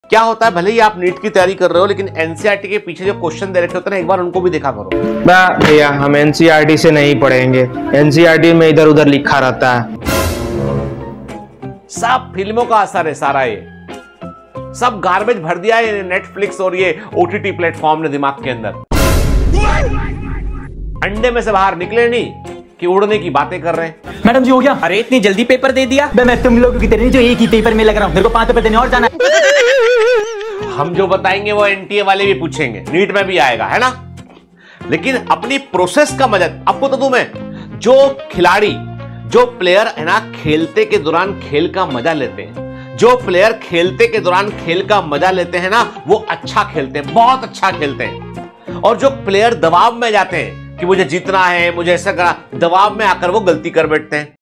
क्या होता है, भले ही आप नीट की तैयारी कर रहे हो, लेकिन एनसीईआरटी के पीछे जो क्वेश्चन दे रखे होते हैं ना, एक बार उनको भी देखा करो। भैया हम एनसीईआरटी से नहीं पढ़ेंगे, एनसीईआरटी में इधर उधर लिखा रहता है। सब फिल्मों का असर है सारा, ये सब गार्बेज भर दिया है नेटफ्लिक्स और ये ओटीटी प्लेटफॉर्म ने दिमाग के अंदर। अंडे में से बाहर निकले नहीं कि उड़ने की बातें कर रहे हैं। मैडम जी हो गया? अरे इतनी जल्दी पेपर दे दिया? मैं तुम लोगों की तरह जो एक ही पेपर में लग रहा हूं, मेरे को 5 पेपर देने और जाना है। हम जो बताएंगे वो एनटीए वाले भी पूछेंगे, नीट में भी आएगा, है ना। लेकिन अपनी प्रोसेस का मजा आपको तो दूं मैं। जो खिलाड़ी, जो प्लेयर है ना, खेलते के दौरान खेल का मजा लेते हैं, जो प्लेयर खेलते के दौरान खेल का मजा लेते हैं ना, वो अच्छा खेलते हैं, बहुत अच्छा खेलते हैं। और जो प्लेयर दबाव में जाते हैं कि मुझे जीतना है, मुझे ऐसा करना, दबाव में आकर वो गलती कर बैठते हैं।